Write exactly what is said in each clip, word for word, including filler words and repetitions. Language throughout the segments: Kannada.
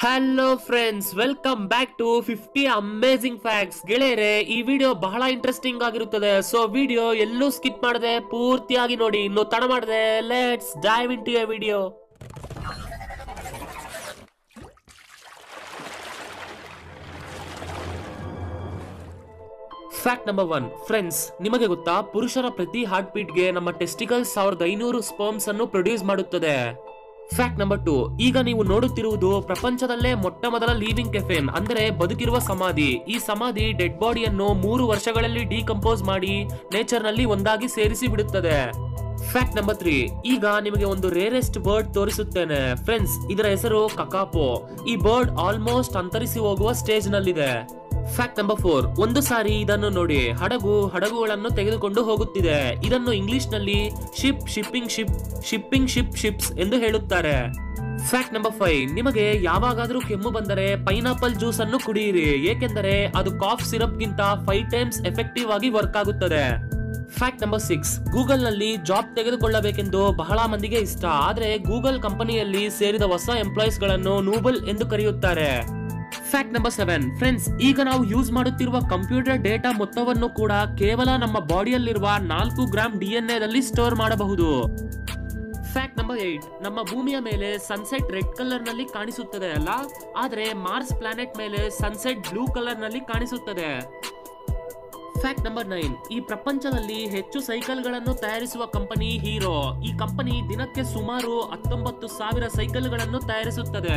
Hello friends, welcome back to fifty amazing facts. ಗೆಳೆಯರೆ, ಈ ವಿಡಿಯೋ ಬಹಳ ಇಂಟ್ರೆಸ್ಟಿಂಗ್ ಆಗಿರುತ್ತದೆ. ಸೊ ವಿಡಿಯೋ ಎಲ್ಲೂ ಸ್ಕಿಪ್ ಮಾಡದೆ ಪೂರ್ತಿಯಾಗಿ ನೋಡಿ. ಇನ್ನು ತಡ ಮಾಡದೆ let's dive into a video. Fact number one. Friends, ನಿಮಗೆ ಗೊತ್ತಾ, ಪುರುಷರ ಪ್ರತಿ ಹಾರ್ಟ್ ಬೀಟ್ಗೆ ನಮ್ಮ ಟೆಸ್ಟಿಕಲ್ಸ್ ಸಾವಿರದ ಐನೂರು ಸ್ಪರ್ಮ್ಸ್ ಅನ್ನು ಪ್ರೊಡ್ಯೂಸ್ ಮಾಡುತ್ತದೆ. Fact number two. ಈಗ ನೀವು ನೋಡುತ್ತಿರುವುದು ಪ್ರಪಂಚದಲ್ಲೇ ಮೊಟ್ಟ ಮೊದಲ ಲಿವಿಂಗ್ ಕೆಫೆನ್, ಅಂದರೆ ಬದುಕಿರುವ ಸಮಾಧಿ. ಈ ಸಮಾಧಿ ಡೆಡ್ ಬಾಡಿಯನ್ನು ಮೂರು ವರ್ಷಗಳಲ್ಲಿ ಡಿಕಂಪೋಸ್ ಮಾಡಿ ನೇಚರ್ ನಲ್ಲಿ ಒಂದಾಗಿ ಸೇರಿಸಿ ಬಿಡುತ್ತದೆ. Fact number three. ಈಗ ನಿಮಗೆ ಒಂದು ರೇರೆಸ್ಟ್ ಬರ್ಡ್ ತೋರಿಸುತ್ತೇನೆ. ಫ್ರೆಂಡ್ಸ್, ಇದರ ಹೆಸರು ಕಕಾಪೋ. ಈ ಬರ್ಡ್ ಆಲ್ಮೋಸ್ಟ್ ಅಂತರಿಸಿ ಹೋಗುವ ಸ್ಟೇಜ್ ನಲ್ಲಿದೆ. Fact number four. ಒಂದು ಸಾರಿ ಇದನ್ನು ನೋಡಿ. ಹಡಗು ಹಡಗುಗಳನ್ನು ತೆಗೆದುಕೊಂಡು ಹೋಗುತ್ತಿದೆ. ಇದನ್ನು ಇಂಗ್ಲಿಷ್ ನಲ್ಲಿ ship shipping ship shipping ship ships ಎಂದು ಹೇಳುತ್ತಾರೆ. Fact number five. ನಿಮಗೆ ಯಾವಾಗಾದ್ರೂ ಕೆಮ್ಮು ಬಂದರೆ ಪೈನಾಪಲ್ ಜ್ಯೂಸ್ ಅನ್ನು ಕುಡಿಯಿರಿ, ಏಕೆಂದರೆ ಅದು ಕಾಫ್ ಸಿರಪ್ ಗಿಂತ ಫೈವ್ ಟೈಮ್ಸ್ ಎಫೆಕ್ಟಿವ್ ಆಗಿ ವರ್ಕ್ ಆಗುತ್ತದೆ. Fact number six. ಗೂಗಲ್ ನಲ್ಲಿ ಜಾಬ್ ತೆಗೆದುಕೊಳ್ಳಬೇಕೆಂದು ಬಹಳ ಮಂದಿಗೆ ಇಷ್ಟ. ಆದ್ರೆ ಗೂಗಲ್ ಕಂಪನಿಯಲ್ಲಿ ಸೇರಿದ ಹೊಸ ಎಂಪ್ಲಾಯೀಸ್ ಗಳನ್ನು ನೂಬಲ್ ಎಂದು ಕರೆಯುತ್ತಾರೆ. Fact number seven. ಫ್ರೆಂಡ್ಸ್, ಈಗ ನಾವು ಯೂಸ್ ಮಾಡುತ್ತಿರುವ ಕಂಪ್ಯೂಟರ್ ಡೇಟಾ ಮೊತ್ತವನ್ನು ಕೂಡ ಕೇವಲ ನಮ್ಮ ಬಾಡಿಯಲ್ಲಿರುವ ನಾಲ್ಕು ಗ್ರಾಮ್ ಡಿಎನ್ಎ ದಲ್ಲಿ ಸ್ಟೋರ್ ಮಾಡಬಹುದು. Fact number eight. ನಮ್ಮ ಭೂಮಿಯ ಮೇಲೆ ಸನ್ಸೆಟ್ ರೆಡ್ ಕಲರ್ ನಲ್ಲಿ ಕಾಣಿಸುತ್ತದೆ ಅಲ್ಲ, ಆದ್ರೆ ಮಾರ್ಸ್ ಪ್ಲಾನೆಟ್ ಮೇಲೆ ಸನ್ಸೆಟ್ ಬ್ಲೂ ಕಲರ್ ನಲ್ಲಿ ಕಾಣಿಸುತ್ತದೆ. Fact number nine. ಈ ಪ್ರಪಂಚದಲ್ಲಿ ಹೆಚ್ಚು ಸೈಕಲ್ ಗಳನ್ನು ತಯಾರಿಸುವ ಕಂಪನಿ ಹೀರೋ. ಈ ಕಂಪನಿ ದಿನಕ್ಕೆ ಸುಮಾರು ಹತ್ತೊಂಬತ್ತು ಸಾವಿರ ಸೈಕಲ್ ಗಳನ್ನು ತಯಾರಿಸುತ್ತದೆ.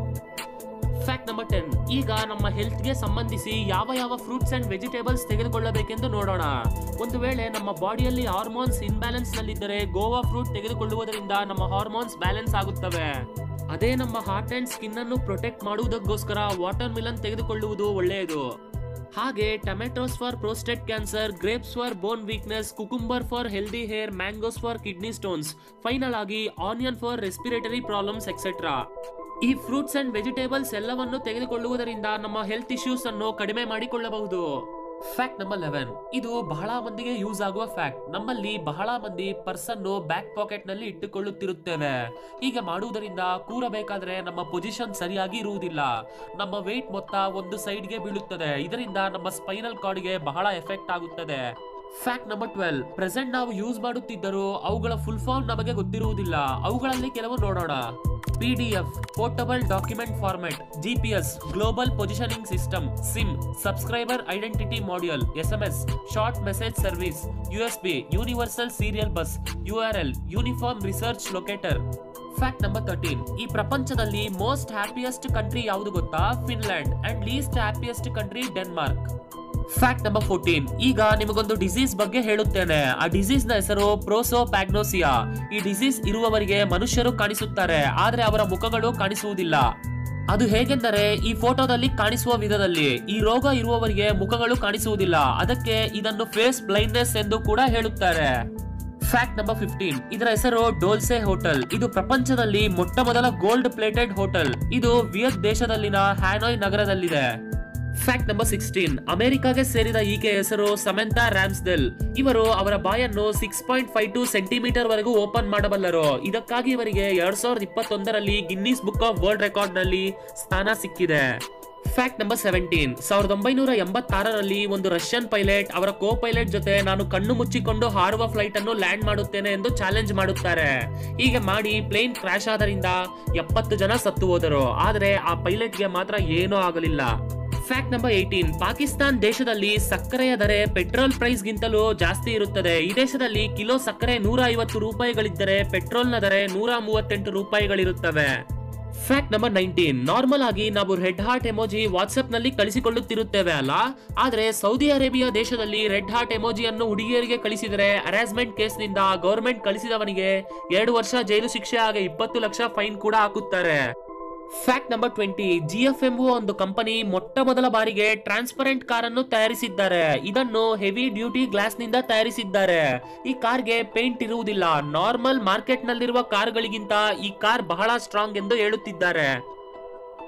Fact number ten. ಈಗ ನಮ್ಮ ಹೆಲ್ತ್ ಗೆ ಸಂಬಂಧಿಸಿ ಯಾವ ಯಾವ ಫ್ರೂಟ್ಸ್ ಅಂಡ್ ವೆಜಿಟೇಬಲ್ಸ್ ತೆಗೆದುಕೊಳ್ಳಬೇಕೆಂದು ನೋಡೋಣ. ಒಂದು ವೇಳೆ ನಮ್ಮ ಬಾಡಿಯಲ್ಲಿ ಹಾರ್ಮೋನ್ಸ್ ಇನ್ಬ್ಯಾಲೆನ್ಸ್ ನಲ್ಲಿದ್ದರೆ ಗೋವಾ ಫ್ರೂಟ್ ತೆಗೆದುಕೊಳ್ಳುವುದರಿಂದ ನಮ್ಮ ಹಾರ್ಮೋನ್ಸ್ ಬ್ಯಾಲೆನ್ಸ್ ಆಗುತ್ತವೆ. ಅದೇ ನಮ್ಮ ಹಾರ್ಟ್ ಅಂಡ್ ಸ್ಕಿನ್ ಅನ್ನು ಪ್ರೊಟೆಕ್ಟ್ ಮಾಡುವುದಕ್ಕೋಸ್ಕರ ವಾಟರ್ ಮಿಲನ್ ತೆಗೆದುಕೊಳ್ಳುವುದು ಒಳ್ಳೆಯದು. ಹಾಗೆ tomatoes for prostate cancer, grapes for bone weakness, cucumber for healthy hair, mangoes for kidney stones, final ಆಗಿ onion for respiratory problems etcetera. ಈ ಫ್ರೂಟ್ಸ್ ಅಂಡ್ ವೆಜಿಟೇಬಲ್ಸ್ ಎಲ್ಲವನ್ನು ತೆಗೆದುಕೊಳ್ಳುವುದರಿಂದ ನಮ್ಮ ಹೆಲ್ತ್ ಇಶ್ಯೂಸ್ ಅನ್ನು ಕಡಿಮೆ ಮಾಡಿಕೊಳ್ಳಬಹುದು. Fact number eleven. ಇದು ಬಹಳ ಮಂದಿಗೆ ಯೂಸ್ ಆಗುವ ಫ್ಯಾಕ್ಟ್. ನಮ್ಮಲ್ಲಿ ಬಹಳ ಮಂದಿ ಪರ್ಸ್ ಅನ್ನು ಬ್ಯಾಕ್ ಪಾಕೆಟ್ ನಲ್ಲಿ ಇಟ್ಟುಕೊಳ್ಳುತ್ತಿರುತ್ತೇವೆ. ಹೀಗೆ ಮಾಡುವುದರಿಂದ ಕೂರಬೇಕಾದ್ರೆ ನಮ್ಮ ಪೊಸಿಷನ್ ಸರಿಯಾಗಿ ಇರುವುದಿಲ್ಲ. ನಮ್ಮ ವೇಟ್ ಮೊತ್ತ ಒಂದು ಸೈಡ್ ಗೆ ಬೀಳುತ್ತದೆ. ಇದರಿಂದ ನಮ್ಮ ಸ್ಪೈನಲ್ ಕಾರ್ಡ್ ಗೆ ಬಹಳ ಎಫೆಕ್ಟ್ ಆಗುತ್ತದೆ. Fact number twelve. ಪ್ರೆಸೆಂಟ್ ನಾವು ಯೂಸ್ ಮಾಡುತ್ತಿದ್ದರೂ ಅವುಗಳ ಫುಲ್ ಫಾರ್ಮ್ ನಮಗೆ ಗೊತ್ತಿರುವುದಿಲ್ಲ. ಅವುಗಳಲ್ಲಿ ಕೆಲವು ನೋಡೋಣ. P D F portable document format, G P S global positioning system, SIM subscriber identity module, S M S short message service, U S B universal serial bus, U R L uniform research locator. Fact number thirteen. ಈ ಪ್ರಪಂಚದಲ್ಲಿ ಮೋಸ್ಟ್ ಹ್ಯಾಪಿಯೆಸ್ಟ್ ಕಂಟ್ರಿ ಯಾವುದು ಗೊತ್ತಾ? Finland. And least happiest country Denmark. Fact number fourteen. ಈಗ ನಿಮಗೊಂದು ಡಿಸೀಸ್ ಬಗ್ಗೆ ಹೇಳುತ್ತೇನೆ. ಆ ಡಿಸೀಸ್ ನ ಹೆಸರು ಪ್ರೋಸೋಪ್ಯಾಗ್ನೋಸಿಯಾ. ಈ ಡಿಸೀಸ್ ಇರುವವರಿಗೆ ಮನುಷ್ಯರು ಕಾಣಿಸುತ್ತಾರೆ, ಆದ್ರೆ ಅವರ ಮುಖಗಳು ಕಾಣಿಸುವುದಿಲ್ಲ. ಅದು ಹೇಗೆಂದರೆ ಈ ಫೋಟೋದಲ್ಲಿ ಕಾಣಿಸುವ ವಿಧದಲ್ಲಿ. ಈ ರೋಗ ಇರುವವರಿಗೆ ಮುಖಗಳು ಕಾಣಿಸುವುದಿಲ್ಲ, ಅದಕ್ಕೆ ಇದನ್ನು ಫೇಸ್ ಬ್ಲೈಂಡ್ನೆಸ್ ಎಂದು ಕೂಡ ಹೇಳುತ್ತಾರೆ. Fact number fifteen. ಇದರ ಹೆಸರು ಡೋಲ್ಸೆ ಹೋಟೆಲ್. ಇದು ಪ್ರಪಂಚದಲ್ಲಿ ಮೊಟ್ಟ ಮೊದಲ ಗೋಲ್ಡ್ ಪ್ಲೇಟೆಡ್ ಹೋಟೆಲ್. ಇದು ವಿಯತ್ ದೇಶದಲ್ಲಿನ ಹ್ಯಾನೋಯ್ ನಗರದಲ್ಲಿದೆ. Fact number sixteen. ಅಮೆರಿಕಾಗೆ ಸೇರಿದ ಈಕೆ ಹೆಸರು ಸಮಂತಾ ರಾಮ್ಸ್ಡೆಲ್. ಇವರು ಅವರ ಬಾಯನ್ನು six point five two centimetre ವರೆಗೂ ಓಪನ್ ಮಾಡಬಲ್ಲರು. ಇದಕ್ಕಾಗಿ ಇವರಿಗೆ ಎರಡ್ ಸಾವಿರದ ಇಪ್ಪತ್ತೊಂದರಲ್ಲಿ Guinness book of world record ನಲ್ಲಿ ಸ್ಥಾನ ಸಿಕ್ಕಿದೆ. Fact number seventeen. ಸಾವಿರದ ಒಂಬೈನೂರ ಎಂಬತ್ತಾರರಲ್ಲಿ ಒಂದು ರಷ್ಯನ್ ಪೈಲಟ್ ಅವರ ಕೋ ಪೈಲಟ್ ಜೊತೆ ನಾನು ಕಣ್ಣು ಮುಚ್ಚಿಕೊಂಡು ಹಾರುವ ಫ್ಲೈಟ್ ಅನ್ನು ಲ್ಯಾಂಡ್ ಮಾಡುತ್ತೇನೆ ಎಂದು ಚಾಲೆಂಜ್ ಮಾಡುತ್ತಾರೆ. ಹೀಗೆ ಮಾಡಿ ಪ್ಲೇನ್ ಕ್ರಾಶ್ ಆದರಿಂದ ಎಪ್ಪತ್ತು ಜನ ಸತ್ತು ಹೋದರು, ಆದರೆ ಆ ಪೈಲಟ್ಗೆ ಮಾತ್ರ ಏನೂ ಆಗಲಿಲ್ಲ. Fact number eighteen. ಪಾಕಿಸ್ತಾನ್ ದೇಶದಲ್ಲಿ ಸಕ್ಕರೆಯ ದರ ಪೆಟ್ರೋಲ್ ಪ್ರೈಸ್ ಗಿಂತಲೂ ಜಾಸ್ತಿ ಇರುತ್ತದೆ. ಈ ದೇಶದಲ್ಲಿ ಕಿಲೋ ಸಕ್ಕರೆ ನೂರ ಐವತ್ತು ರೂಪಾಯಿಗಳಿದ್ದರೆ ಪೆಟ್ರೋಲ್ ನ ದರ ನೂರ ಮೂವತ್ತೆಂಟು ರೂಪಾಯಿಗಳಿರುತ್ತವೆ. Fact number nineteen. ನಾರ್ಮಲ್ ಆಗಿ ನಾವು ರೆಡ್ ಹಾರ್ಟ್ ಎಮೋಜಿ ವಾಟ್ಸ್ಆಪ್ ನಲ್ಲಿ ಕಳಿಸಿಕೊಳ್ಳುತ್ತಿರುತ್ತೇವೆ ಅಲ್ಲ, ಆದ್ರೆ ಸೌದಿ ಅರೇಬಿಯಾ ದೇಶದಲ್ಲಿ ರೆಡ್ ಹಾರ್ಟ್ ಎಮೋಜಿಯನ್ನು ಹುಡುಗಿಯರಿಗೆ ಕಳಿಸಿದರೆ ಹರಾಸ್ಮೆಂಟ್ ಕೇಸ್ ನಿಂದ ಗವರ್ಮೆಂಟ್ ಕಳಿಸಿದವನಿಗೆ ಎರಡು ವರ್ಷ ಜೈಲು ಶಿಕ್ಷೆ ಹಾಗೆ ಇಪ್ಪತ್ತು ಲಕ್ಷ ಫೈನ್ ಕೂಡ ಹಾಕುತ್ತಾರೆ. Fact number twenty. G F ಎಂಬುವ ಒಂದು ಕಂಪನಿ ಮೊಟ್ಟ ಮೊದಲ ಬಾರಿಗೆ ಟ್ರಾನ್ಸ್ಪರೆಂಟ್ ಕಾರ್ ಅನ್ನು ತಯಾರಿಸಿದ್ದಾರೆ. ಇದನ್ನು ಹೆವಿ ಡ್ಯೂಟಿ ಗ್ಲಾಸ್ ನಿಂದ ತಯಾರಿಸಿದ್ದಾರೆ. ಈ ಕಾರ್ಗೆ ಪೇಂಟ್ ಇರುವುದಿಲ್ಲ. ನಾರ್ಮಲ್ ಮಾರ್ಕೆಟ್ ನಲ್ಲಿರುವ ಕಾರ್ ಗಳಿಗಿಂತ ಈ ಕಾರ್ ಬಹಳ ಸ್ಟ್ರಾಂಗ್ ಎಂದು ಹೇಳುತ್ತಿದ್ದಾರೆ.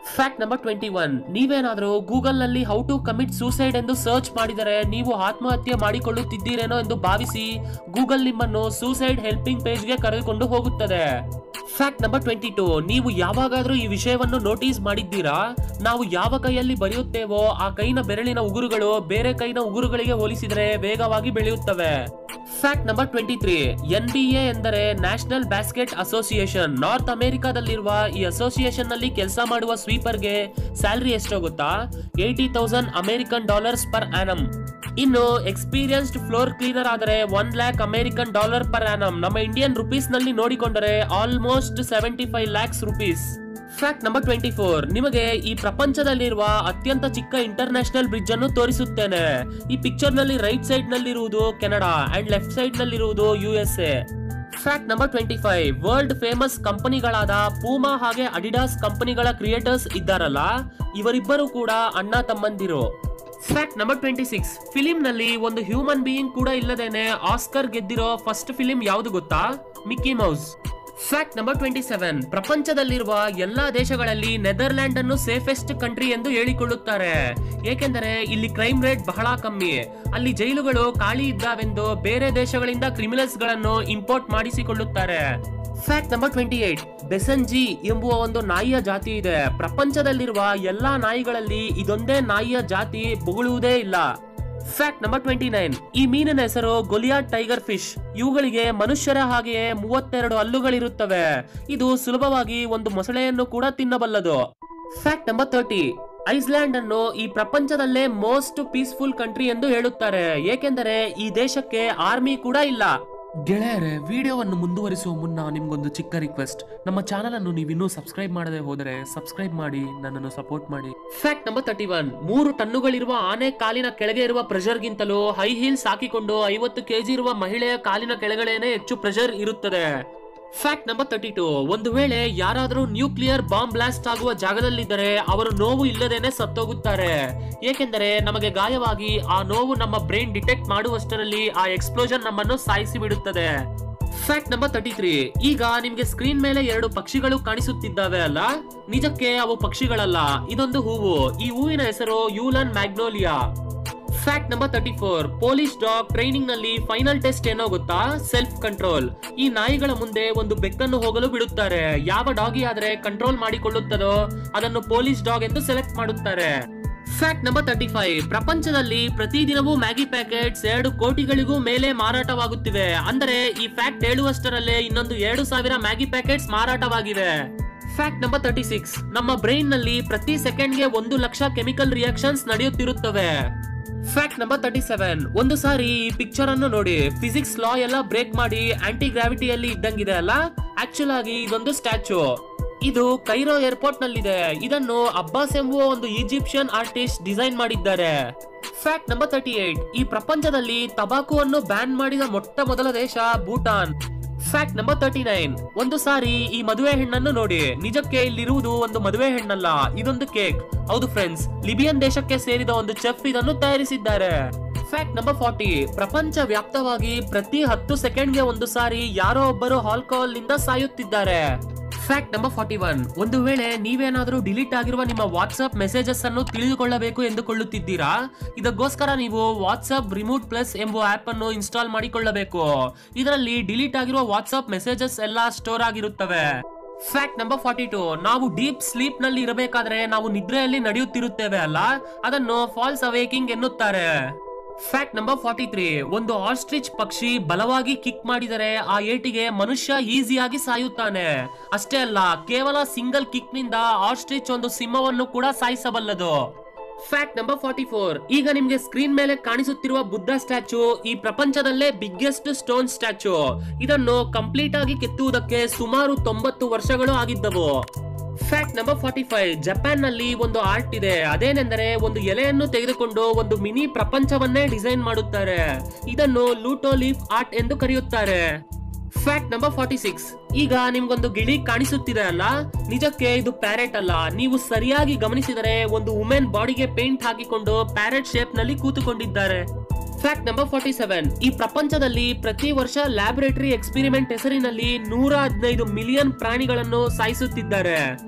ಫ್ಯಾಕ್ಟ್ ನಂಬರ್ ಟ್ವೆಂಟಿ ಒನ್, ನೀವೇನಾದ್ರೂ ಗೂಗಲ್ ನಲ್ಲಿ ಹೌ ಟು ಕಮಿಟ್ ಸೂಸೈಡ್ ಎಂದು ಸರ್ಚ್ ಮಾಡಿದರೆ ನೀವು ಆತ್ಮಹತ್ಯೆ ಮಾಡಿಕೊಳ್ಳುತ್ತಿದ್ದೀರೇನೋ ಎಂದು ಭಾವಿಸಿ ಗೂಗಲ್ ನಿಮ್ಮನ್ನು ಸೂಸೈಡ್ ಹೆಲ್ಪಿಂಗ್ ಪೇಜ್ಗೆ ಕರೆದುಕೊಂಡು ಹೋಗುತ್ತದೆ. ಫ್ಯಾಕ್ಟ್ ನಂಬರ್ ಟ್ವೆಂಟಿ ಟೂ, ನೀವು ಯಾವಾಗಾದ್ರೂ ಈ ವಿಷಯವನ್ನು ನೋಟಿಸ್ ಮಾಡಿದ್ದೀರಾ? ನಾವು ಯಾವ ಕೈಯಲ್ಲಿ ಬರೆಯುತ್ತೇವೋ ಆ ಕೈನ ಬೆರಳಿನ ಉಗುರುಗಳು ಬೇರೆ ಕೈನ ಉಗುರುಗಳಿಗೆ ಹೋಲಿಸಿದರೆ ವೇಗವಾಗಿ ಬೆಳೆಯುತ್ತವೆ. Fact number twenty three, N B A ಎಂದರೆ ನ್ಯಾಷನಲ್ ಬ್ಯಾಸ್ಕೆಟ್ ಅಸೋಸಿಯೇಷನ್. ನಾರ್ತ್ ಅಮೆರಿಕಾದಲ್ಲಿರುವ ಈ ಅಸೋಸಿಯೇಷನ್ ನಲ್ಲಿ ಕೆಲಸ ಮಾಡುವ ಸ್ವೀಪರ್ಗೆ ಸ್ಯಾಲರಿ ಎಷ್ಟೋ ಗೊತ್ತಾ? Eighty thousand American dollars per annum. ಇನ್ನು ಎಕ್ಸ್ಪೀರಿಯನ್ಸ್ಡ್ ಫ್ಲೋರ್ ಕ್ಲೀನರ್ ಆದರೆ one lakh American dollar per annum. ನಮ್ಮ ಇಂಡಿಯನ್ ರುಪೀಸ್ ನಲ್ಲಿ ನೋಡಿಕೊಂಡರೆ almost seventy five lakhs rupees. Fact number twenty four, ನಿಮಗೆ ಈ ಪ್ರಪಂಚದಲ್ಲಿರುವ ಅತ್ಯಂತ ಚಿಕ್ಕ ಇಂಟರ್ ನ್ಯಾಷನಲ್ ಬ್ರಿಡ್ಜ್ ಅನ್ನು ತೋರಿಸುತ್ತೇನೆ. ಈ ಪಿಕ್ಚರ್ ನಲ್ಲಿ ರೈಟ್ ಸೈಡ್ ನಲ್ಲಿರುವುದು ಕೆನಡಾ ಅಂಡ್ ಲೆಫ್ಟ್ ಸೈಡ್ ನಲ್ಲಿರುವುದು U S A. Fact number twenty five, world famous ಕಂಪನಿಗಳಾದ ಪೂಮಾ ಹಾಗೆ ಅಡಿಡಾಸ್ ಕಂಪನಿಗಳ ಕ್ರಿಯೇಟರ್ಸ್ ಇದ್ದಾರಲ್ಲ, ಇವರಿಬ್ಬರು ಕೂಡ ಅಣ್ಣ ತಮ್ಮಂದಿರು. Fact number twenty six, film ನಲ್ಲಿ ಒಂದು ಹ್ಯೂಮನ್ ಬೀಯಿಂಗ್ ಕೂಡ ಇಲ್ಲದೇನೆ ಆಸ್ಕರ್ ಗೆದ್ದಿರೋ ಫಸ್ಟ್ ಫಿಲಿಂ ಯಾವುದು ಗೊತ್ತಾ? Mickey Mouse. Fact number twenty seven, ಪ್ರಪಂಚದಲ್ಲಿರುವ ಎಲ್ಲಾ ದೇಶಗಳಲ್ಲಿ ನೆದರ್ಲ್ಯಾಂಡ್ ಅನ್ನು ಸೇಫೆಸ್ಟ್ ಕಂಟ್ರಿ ಎಂದು ಹೇಳಿಕೊಳ್ಳುತ್ತಾರೆ. ಏಕೆಂದರೆ ಇಲ್ಲಿ ಕ್ರೈಮ್ ರೇಟ್ ಬಹಳ ಕಮ್ಮಿ. ಅಲ್ಲಿ ಜೈಲುಗಳು ಖಾಲಿ ಇದ್ದಾವೆಂದು ಬೇರೆ ದೇಶಗಳಿಂದ ಕ್ರಿಮಿನಲ್ಸ್ ಗಳನ್ನು ಇಂಪೋರ್ಟ್ ಮಾಡಿಸಿಕೊಳ್ಳುತ್ತಾರೆ. Fact number twenty eight, basenji ಎಂಬುವ ಒಂದು ನಾಯಿಯ ಜಾತಿ ಇದೆ. ಪ್ರಪಂಚದಲ್ಲಿರುವ ಎಲ್ಲಾ ನಾಯಿಗಳಲ್ಲಿ ಇದೊಂದೇ ನಾಯಿಯ ಜಾತಿ ಬೊಗಳುವುದೇ ಇಲ್ಲ. ಫ್ಯಾಕ್ಟ್ ನಂಬರ್ ಟ್ವೆಂಟಿ ನೈನ್, ಈ ಮೀನಿನ ಹೆಸರು ಗೊಲಿಯಾತ್ ಟೈಗರ್ ಫಿಶ್. ಇವುಗಳಿಗೆ ಮನುಷ್ಯರ ಹಾಗೆಯೇ ಮೂವತ್ತೆರಡು ಹಲ್ಲುಗಳಿರುತ್ತವೆ. ಇದು ಸುಲಭವಾಗಿ ಒಂದು ಮೊಸಳೆಯನ್ನು ಕೂಡ ತಿನ್ನಬಲ್ಲದು. ಫ್ಯಾಕ್ಟ್ ನಂಬರ್ ತರ್ಟಿ, ಐಸ್ಲ್ಯಾಂಡ್ ಅನ್ನು ಈ ಪ್ರಪಂಚದಲ್ಲೇ ಮೋಸ್ಟ್ ಪೀಸ್ಫುಲ್ ಕಂಟ್ರಿ ಎಂದು ಹೇಳುತ್ತಾರೆ. ಏಕೆಂದರೆ ಈ ದೇಶಕ್ಕೆ ಆರ್ಮಿ ಕೂಡ ಇಲ್ಲ. ಗೆಳೆಯರೆ, ವಿಡಿಯೋವನ್ನು ಮುಂದುವರಿಸುವ ಮುನ್ನ ನಿಮ್ಗೊಂದು ಚಿಕ್ಕ ರಿಕ್ವೆಸ್ಟ್. ನಮ್ಮ ಚಾನಲ್ ಅನ್ನು ನೀವಿನ್ನೂ ಸಬ್ಸ್ಕ್ರೈಬ್ ಮಾಡದೆ ಹೋದರೆ ಸಬ್ಸ್ಕ್ರೈಬ್ ಮಾಡಿ, ನನ್ನನ್ನು ಸಪೋರ್ಟ್ ಮಾಡಿ. ಫ್ಯಾಕ್ಟ್ ನಂಬರ್ ತರ್ಟಿ ಒನ್, ಮೂರು ಟನ್ನುಗಳಿರುವ ಆನೆ ಕಾಲಿನ ಕೆಳಗೆ ಇರುವ ಪ್ರೆಷರ್ ಗಿಂತಲೂ ಹೈ ಹೀಲ್ಸ್ ಹಾಕಿಕೊಂಡು ಐವತ್ತು ಕೆಜಿ ಇರುವ ಮಹಿಳೆಯ ಕಾಲಿನ ಕೆಳಗಡೆನೆ ಹೆಚ್ಚು ಪ್ರೆಷರ್ ಇರುತ್ತದೆ. ಫ್ಯಾಕ್ಟ್ ನಂಬರ್ ತರ್ಟಿ ಟೂ, ಒಂದು ವೇಳೆ ಯಾರಾದರೂ ನ್ಯೂಕ್ಲಿಯರ್ ಬಾಂಬ್ ಬ್ಲಾಸ್ಟ್ ಆಗುವ ಜಾಗದಲ್ಲಿದ್ದರೆ ಅವರು ನೋವು ಇಲ್ಲದೇನೆ ಸತ್ತೋಗುತ್ತಾರೆ. ಏಕೆಂದರೆ ನಮಗೆ ಗಾಯವಾಗಿ ಆ ನೋವು ನಮ್ಮ ಬ್ರೈನ್ ಡಿಟೆಕ್ಟ್ ಮಾಡುವಷ್ಟರಲ್ಲಿ ಆ ಎಕ್ಸ್ಪ್ಲೋಷನ್ ನಮ್ಮನ್ನು ಸಾಯಿಸಿ ಬಿಡುತ್ತದೆ. ಫ್ಯಾಕ್ಟ್ ನಂಬರ್ ತರ್ಟಿ ತ್ರೀ, ಈಗ ನಿಮ್ಗೆ ಸ್ಕ್ರೀನ್ ಮೇಲೆ ಎರಡು ಪಕ್ಷಿಗಳು ಕಾಣಿಸುತ್ತಿದ್ದಾವೆ ಅಲ್ಲ? ನಿಜಕ್ಕೆ ಅವು ಪಕ್ಷಿಗಳಲ್ಲ, ಇದೊಂದು ಹೂವು. ಈ ಹೂವಿನ ಹೆಸರು yulan magnolia. Fact number thirty four, police dog training ನಲ್ಲಿ ಫೈನಲ್ ಟೆಸ್ಟ್ ಏನೋ ಗೊತ್ತಾ? Self control. ಈ ನಾಯಿಗಳ ಮುಂದೆ ಒಂದು ಬೆಕ್ಕನ್ನು ಹೋಗಲು ಬಿಡುತ್ತಾರೆ. ಯಾವ ಡಾಗಿ ಆದ್ರೆ ಕಂಟ್ರೋಲ್ ಮಾಡಿಕೊಳ್ಳುತ್ತದೋ ಅದನ್ನು ಪೊಲೀಸ್ ಡಾಗ್ ಎಂದು ಸೆಲೆಕ್ಟ್ ಮಾಡುತ್ತಾರೆ. ಫ್ಯಾಕ್ಟ್ ನಂಬರ್ ತರ್ಟಿ ಫೈವ್, ಪ್ರಪಂಚದಲ್ಲಿ ಪ್ರತಿದಿನವೂ ಮ್ಯಾಗಿ ಪ್ಯಾಕೆಟ್ಸ್ ಎರಡು ಕೋಟಿಗಳಿಗೂ ಮೇಲೆ ಮಾರಾಟವಾಗುತ್ತಿವೆ. ಅಂದರೆ ಈ ಫ್ಯಾಕ್ಟ್ ಹೇಳುವಷ್ಟರಲ್ಲೇ ಇನ್ನೊಂದು ಎರಡು ಸಾವಿರ ಮ್ಯಾಗಿ ಪ್ಯಾಕೆಟ್ಸ್ ಮಾರಾಟವಾಗಿವೆ. ಫ್ಯಾಕ್ಟ್ ನಂಬರ್ ತರ್ಟಿ ಸಿಕ್ಸ್, ನಮ್ಮ ಬ್ರೈನ್ ನಲ್ಲಿ ಪ್ರತಿ ಸೆಕೆಂಡ್ಗೆ ಒಂದು ಲಕ್ಷ ಕೆಮಿಕಲ್ ರಿಯಾಕ್ಷನ್ಸ್ ನಡೆಯುತ್ತಿರುತ್ತವೆ. ಫ್ಯಾಕ್ಟ್ ನಂಬರ್ ತರ್ಟಿ ಸೆವೆನ್, ಒಂದು ಸಾರಿ ಈ ಪಿಕ್ಚರ್ ಅನ್ನು ನೋಡಿ. ಫಿಸಿಕ್ಸ್ ಲಾ ಎಲ್ಲ ಬ್ರೇಕ್ ಮಾಡಿ ಆಂಟಿ ಗ್ರಾವಿಟಿಯಲ್ಲಿ ಇದ್ದಂಗಿದೆ ಅಲ್ಲ? ಆಕ್ಚುಲ್ ಆಗಿ ಇದೊಂದು ಸ್ಟ್ಯಾಚು. ಇದು ಕೈರೋ ಏರ್ಪೋರ್ಟ್ ನಲ್ಲಿದೆ. ಇದನ್ನು ಅಬ್ಬಾಸ್ ಎಂಬುವ ಒಂದು ಈಜಿಪ್ಷಿಯನ್ ಆರ್ಟಿಸ್ಟ್ ಡಿಸೈನ್ ಮಾಡಿದ್ದಾರೆ. ಫ್ಯಾಕ್ಟ್ ನಂಬರ್ ತರ್ಟಿ ಏಟ್, ಈ ಪ್ರಪಂಚದಲ್ಲಿ ತಂಬಾಕುವನ್ನು ಬ್ಯಾನ್ ಮಾಡಿದ ಮೊಟ್ಟ ಮೊದಲ ದೇಶ Bhutan. Fact number thirty nine, ಒಂದು ಸಾರಿ ಈ ಮದುವೆ ಹೆಣ್ಣನ್ನು ನೋಡಿ. ನಿಜಕ್ಕೆ ಇಲ್ಲಿರುವುದು ಒಂದು ಮದುವೆ ಹೆಣ್ಣಲ್ಲ, ಇದೊಂದು ಕೇಕ್. ಹೌದು ಫ್ರೆಂಡ್ಸ್, ಲಿಬಿಯನ್ ದೇಶಕ್ಕೆ ಸೇರಿದ ಒಂದು ಚೆಫ್ ಇದನ್ನು ತಯಾರಿಸಿದ್ದಾರೆ. ಫ್ಯಾಕ್ಟ್ ನಂಬರ್ ಫಾರ್ಟಿ, ಪ್ರಪಂಚ ವ್ಯಾಪ್ತವಾಗಿ ಪ್ರತಿ ಹತ್ತು ಸೆಕೆಂಡ್ಗೆ ಒಂದು ಸಾರಿ ಯಾರೋ ಒಬ್ಬರು ಆಲ್ಕೋಹಾಲ್ ನಿಂದ ಸಾಯುತ್ತಿದ್ದಾರೆ. ಫ್ಯಾಕ್ಟ್ ನಂಬರ್ ಫಾರ್ಟಿ ಒನ್, ಒಂದು ವೇಳೆ ನೀವೇನಾದ್ರೂ ಡಿಲೀಟ್ ಆಗಿರುವ ನಿಮ್ಮ ವಾಟ್ಸ್ಆಪ್ ಮೆಸೇಜಸ್ ಅನ್ನು ತಿಳಿದುಕೊಳ್ಳಬೇಕು ಎಂದುಕೊಳ್ಳುತ್ತಿದ್ದೀರಾ? ಇದಕ್ಕೋಸ್ಕರ ನೀವು ವಾಟ್ಸ್ಆಪ್ ರಿಮೂಟ್ ಪ್ಲಸ್ ಎಂಬ ಆಪ್ ಅನ್ನು ಇನ್ಸ್ಟಾಲ್ ಮಾಡಿಕೊಳ್ಳಬೇಕು. ಇದರಲ್ಲಿ ಡಿಲೀಟ್ ಆಗಿರುವ ವಾಟ್ಸ್ಆಪ್ ಮೆಸೇಜಸ್ ಎಲ್ಲ ಸ್ಟೋರ್ ಆಗಿರುತ್ತವೆ. ಫ್ಯಾಕ್ಟ್ ನಂಬರ್ ಫಾರ್ಟಿ ಟೂ, ನಾವು ಡೀಪ್ ಸ್ಲೀಪ್ ನಲ್ಲಿ ಇರಬೇಕಾದ್ರೆ ನಾವು ನಿದ್ರೆಯಲ್ಲಿ ನಡೆಯುತ್ತಿರುತ್ತೇವೆ ಅಲ್ಲ, ಅದನ್ನು ಫಾಲ್ಸ್ ಅವೇಕಿಂಗ್ ಎನ್ನುತ್ತಾರೆ. ಫ್ಯಾಕ್ಟ್ ನಂಬರ್ ಫಾರ್ಟಿ ತ್ರೀ, ಒಂದು ಆಸ್ಟ್ರಿಚ್ ಪಕ್ಷಿ ಬಲವಾಗಿ ಕಿಕ್ ಮಾಡಿದರೆ ಆ ಏಟಿಗೆ ಮನುಷ್ಯ ಈಸಿಯಾಗಿ ಸಾಯುತ್ತಾನೆ. ಅಷ್ಟೇ ಅಲ್ಲ, ಕೇವಲ ಸಿಂಗಲ್ ಕಿಕ್ ನಿಂದ ಆಸ್ಟ್ರಿಚ್ ಒಂದು ಸಿಂಹವನ್ನು ಕೂಡ ಸಾಯಿಸಬಲ್ಲದು. ಫ್ಯಾಕ್ಟ್ ನಂಬರ್ ಫಾರ್ಟಿ ಫೋರ್, ಈಗ ನಿಮ್ಗೆ ಸ್ಕ್ರೀನ್ ಮೇಲೆ ಕಾಣಿಸುತ್ತಿರುವ ಬುದ್ಧ ಸ್ಟ್ಯಾಚು ಈ ಪ್ರಪಂಚದಲ್ಲೇ ಬಿಗ್ಗೆಸ್ಟ್ ಸ್ಟೋನ್ ಸ್ಟ್ಯಾಚು. ಇದನ್ನು ಕಂಪ್ಲೀಟ್ ಆಗಿ ಕೆತ್ತುವುದಕ್ಕೆ ಸುಮಾರು ತೊಂಬತ್ತು ವರ್ಷಗಳು ಆಗಿದ್ದವು. Fact number forty five, Japan ನಲ್ಲಿ ಒಂದು ಆರ್ಟ್ ಇದೆ. ಅದೇನೆಂದರೆ ಒಂದು ಎಲೆಯನ್ನು ತೆಗೆದುಕೊಂಡು ಒಂದು ಮಿನಿ ಪ್ರಪಂಚವನ್ನೇ ಡಿಸೈನ್ ಮಾಡುತ್ತಾರೆ. ಇದನ್ನು ಲೂಟೋ ಲೀಫ್ ಆರ್ಟ್ ಎಂದು ಕರೆಯುತ್ತಾರೆ. ಫ್ಯಾಕ್ಟ್ ನಂಬರ್ ಫಾರ್ಟಿ ಸಿಕ್ಸ್, ಈಗ ನಿಮ್ಗೊಂದು ಗಿಳಿ ಕಾಣಿಸುತ್ತಿದೆ ಅಲ್ಲ? ನಿಜಕ್ಕೆ ಇದು ಪ್ಯಾರೆಟ್ ಅಲ್ಲ. ನೀವು ಸರಿಯಾಗಿ ಗಮನಿಸಿದರೆ ಒಂದು ವುಮೆನ್ ಬಾಡಿಗೆ ಪೇಂಟ್ ಹಾಕಿಕೊಂಡು ಪ್ಯಾರೆಟ್ ಶೇಪ್ ನಲ್ಲಿ ಕೂತುಕೊಂಡಿದ್ದಾರೆ. ಫ್ಯಾಕ್ಟ್ ನಂಬರ್ ಫಾರ್ಟಿ ಸೆವೆನ್, ಈ ಪ್ರಪಂಚದಲ್ಲಿ ಪ್ರತಿ ವರ್ಷ ಲ್ಯಾಬೊರೇಟರಿ ಎಕ್ಸ್ಪೆರಿಮೆಂಟ್ ಹೆಸರಿನಲ್ಲಿ ನೂರ ಹದಿನೈದು ಮಿಲಿಯನ್ ಪ್ರಾಣಿಗಳನ್ನು ಸಾಯಿಸುತ್ತಿದ್ದಾರೆ.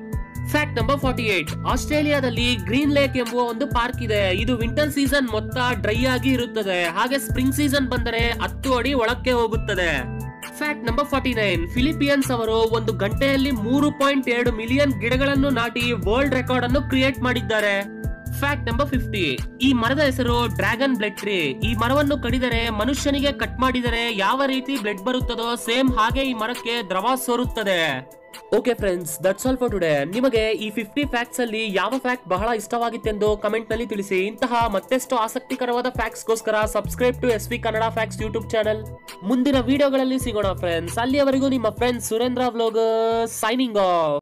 ಫ್ಯಾಕ್ಟ್ ನಂಬರ್ ಫಾರ್ಟಿ ಏಟ್, ಆಸ್ಟ್ರೇಲಿಯಾದಲ್ಲಿ ಗ್ರೀನ್ ಲೇಕ್ ಎಂಬುವ ಒಂದು ಪಾರ್ಕ್ ಇದೆ. ಇದು ವಿಂಟರ್ ಸೀಸನ್ ಮೊತ್ತ ಡ್ರೈ ಆಗಿ ಇರುತ್ತದೆ, ಹಾಗೆ ಸ್ಪ್ರಿಂಗ್ ಸೀಸನ್ ಬಂದರೆ ಹತ್ತು ಅಡಿ ಒಳಕ್ಕೆ ಹೋಗುತ್ತದೆ. Fact number forty nine, Philippines ಅವರು ಒಂದು ಗಂಟೆಯಲ್ಲಿ ಮೂರು ಪಾಯಿಂಟ್ ಎರಡು ಮಿಲಿಯನ್ ಗಿಡಗಳನ್ನು ನಾಟಿ ವರ್ಲ್ಡ್ ರೆಕಾರ್ಡ್ ಅನ್ನು ಕ್ರಿಯೇಟ್ ಮಾಡಿದ್ದಾರೆ. ಫ್ಯಾಕ್ಟ್ ನಂಬರ್ ಫಿಫ್ಟಿ, ಈ ಮರದ ಹೆಸರು ಡ್ರ್ಯಾಗನ್ ಬ್ಲಡ್ ಟ್ರೀ. ಈ ಮರವನ್ನು ಕಡಿದರೆ ಮನುಷ್ಯನಿಗೆ ಕಟ್ ಮಾಡಿದರೆ ಯಾವ ರೀತಿ ಬ್ಲಡ್ ಬರುತ್ತದೋ ಸೇಮ್ ಹಾಗೆ ಈ ಮರಕ್ಕೆ ದ್ರವ ಸೋರುತ್ತದೆ. Okay friends, that's all for today. ನಿಮಗೆ ಈ ಫಿಫ್ಟಿ ಫ್ಯಾಕ್ಟ್ಸ್ ಅಲ್ಲಿ ಯಾವ ಫ್ಯಾಕ್ಟ್ ಬಹಳ ಇಷ್ಟವಾಗಿತ್ತೆಂದು ಕಮೆಂಟ್ ನಲ್ಲಿ ತಿಳಿಸಿ. ಇಂತಹ ಮತ್ತೆಷ್ಟು ಆಸಕ್ತಿಕರವಾದ ಫ್ಯಾಕ್ಟ್ಸ್ ಗೋಸ್ಕರ subscribe to S V Kannada facts YouTube channel. ಮುಂದಿನ ವಿಡಿಯೋಗಳಲ್ಲಿ ಸಿಗೋಣ ಫ್ರೆಂಡ್ಸ್. ಅಲ್ಲಿಯವರೆಗೂ ನಿಮ್ಮ friends Surendra vlog signing of.